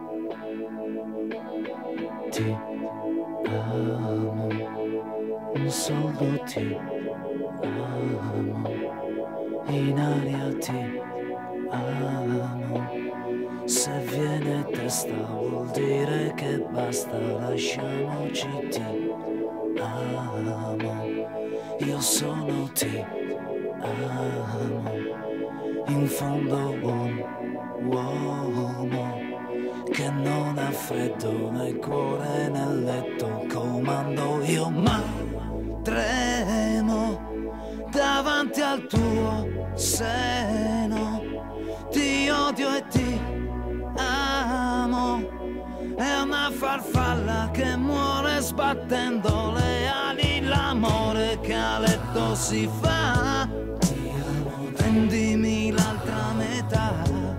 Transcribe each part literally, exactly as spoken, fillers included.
Ti amo, solo ti amo, in aria ti amo. Se viene testa vuol dire che basta, lasciamoci, ti amo. Io sono ti amo, in fondo un uomo che non ha freddo nel cuore nel letto, comando io ma tremo davanti al tuo seno, ti odio e ti amo, è una farfalla che muore sbattendo le ali, l'amore che a letto si fa, prendimi l'altra metà,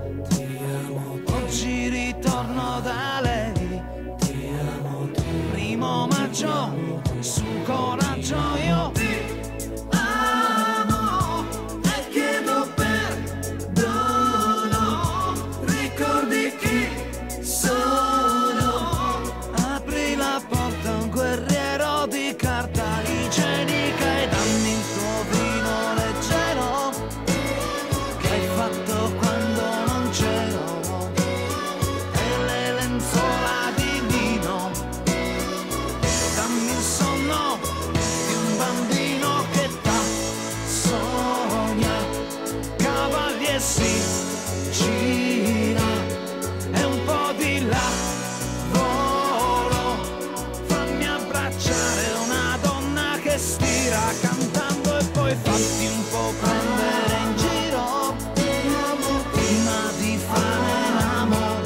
oggi ritorno da lei, primo maggio, su coraggio io ti amo e chiedo perdono, ricordi chi sono, apri la porta a un guerriero di carta igienica e dammi il tuo vino leggero che hai fatto quando non c'ero, e le lenzuola di lino, dammi il sonno di un bambino che t'ha sogna, cavalli e si gira e un po' di lavoro, fammi abbracciare una donna che stira cantando e poi fatti un po' prendere in giro prima di fare l'amore,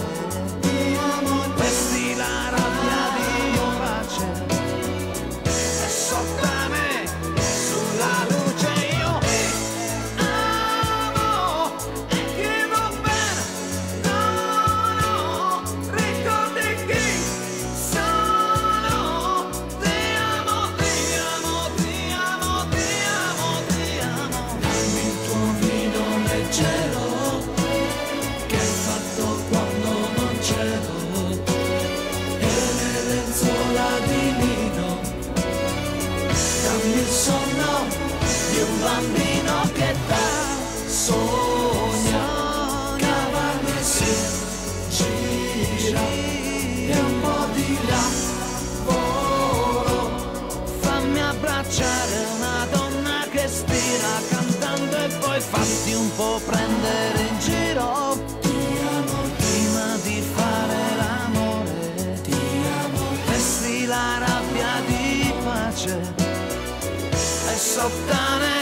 vesti la rabbia di pace e sottane sulla luce io ti amo e chiedo perdono, ricordi chi sono, ti amo, ti amo, ti amo, ti amo, ti amo, dammi il tuo vino leggero che hai fatto quando non c'ero e le lenzuola di lino, dammi il sonno di un bambino che dà sogna, cavalli e si gira e un po' di lavoro, fammi abbracciare una donna che stira cantando e poi fatti un po' prendere in giro prima di fare l'amore, vesti la rabbia di pace e sottane